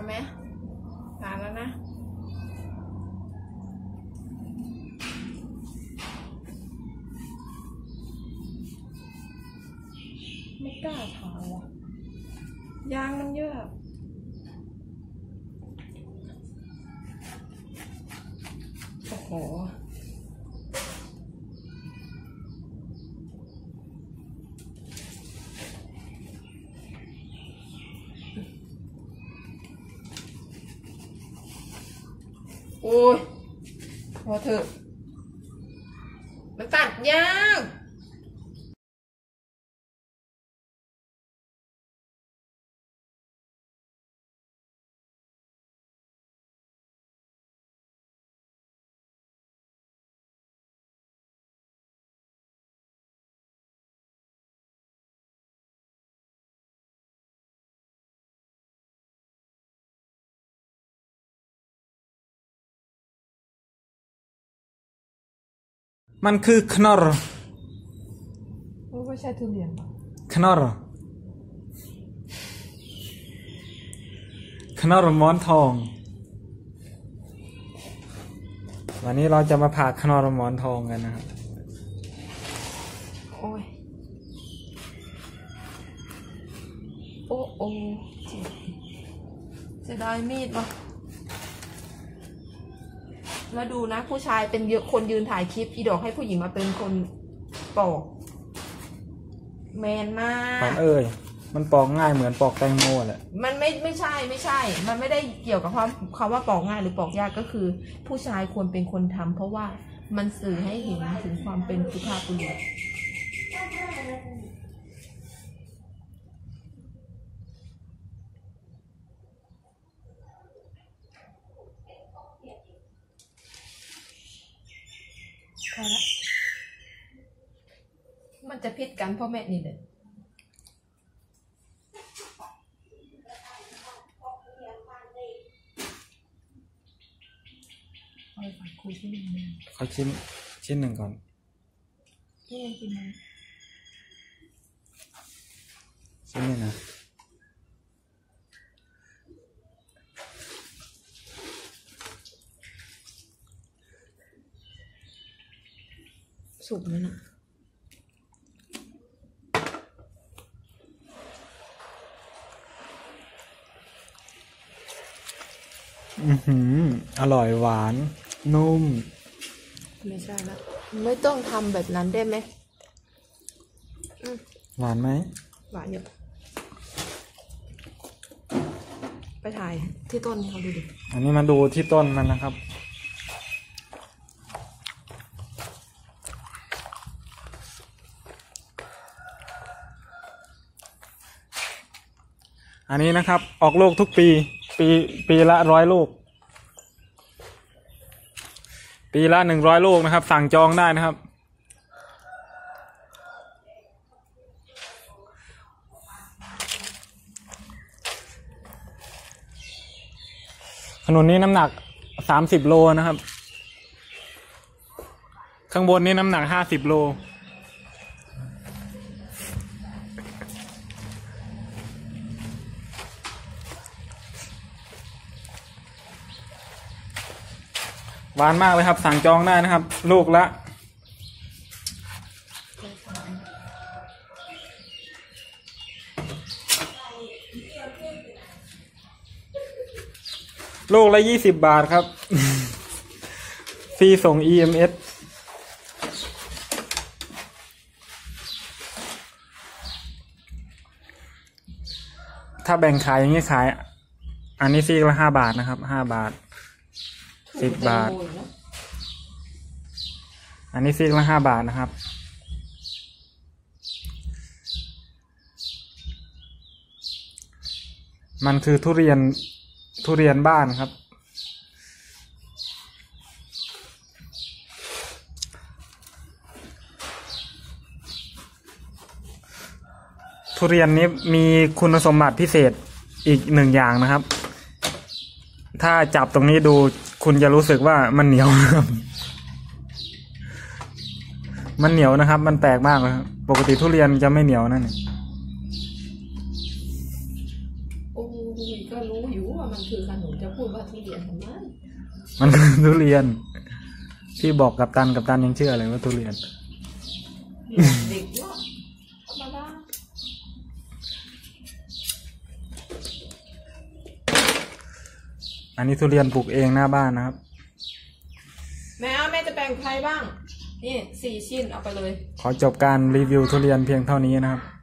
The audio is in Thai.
เอาไหมผ่านแล้วนะไม่กล้าทาว่ะยางมันเยอะโอ้โหโอ้ยพอเถอะมันตัดยากมันคือขนรไม่ใช่ทุเรียนขนรหมอนทองวันนี้เราจะมาผ่าขนรหมอนทองกันนะครับโอ้ยโอ้โอ้เสียดายมีดวะแล้วดูนะผู้ชายเป็นคนยืนถ่ายคลิปอีดอกให้ผู้หญิงมาเป็นคนปอกแมนมากมันปอกง่ายเหมือนปอกแตงโมแหละมันไม่ใช่มันไม่ได้เกี่ยวกับคำว่าปอกง่ายหรือปอกยากก็คือผู้ชายควรเป็นคนทำเพราะว่ามันสื่อให้เห็นถึงความเป็นสุภาพบุรุษมันจะพิษกันพ่อแม่นี่เลยเอาไปคุยที่หนึ่งเขาชิ้นหนึ่งก่อนนี่กินไหมชิ้นนี้นะสุกแล้วนะอร่อยหวานนุ่มไม่ใช่ละไม่ต้องทำแบบนั้นได้ไหมหวานไหมหวานเยอะไปถ่ายที่ต้นเขาดูดิอันนี้มาดูที่ต้นมันนะครับอันนี้นะครับออกลูกทุกปีละ100 ลูกปีละ100 ลูกนะครับสั่งจองได้นะครับขนุนนี้น้ำหนัก30 โลนะครับข้างบนนี้น้ำหนัก50 โลหวานมากเลยครับสั่งจองได้นะครับลูกละ20 บาทครับ ฟรีส่ง EMS ถ้าแบ่งขายอย่างนี้ขายอันนี้ฟรีละ5 บาทนะครับ5 บาท10 บาทอันนี้ซีกละ5 บาทนะครับมันคือทุเรียนบ้านครับทุเรียนนี้มีคุณสมบัติพิเศษอีก1 อย่างนะครับถ้าจับตรงนี้ดูคุณจะรู้สึกว่ามันเหนียวนะครับมันเหนียวนะครับมันแปลกมากเลยปกติทุเรียนจะไม่เหนียวนั่นโอ้ก็รู้อยู่ว่ามันคือขนุนจะพูดว่าทุเรียนทำไมมันคือทุเรียนพี่บอกกับตันยังเชื่อเลยว่าทุเรียนเด็กเนาะธรรมดาอันนี้ทุเรียนปลูกเองหน้าบ้านนะครับแม่จะแบ่งใครบ้างนี่4 ชิ้นเอาไปเลยขอจบการรีวิวทุเรียนเพียงเท่านี้นะครับ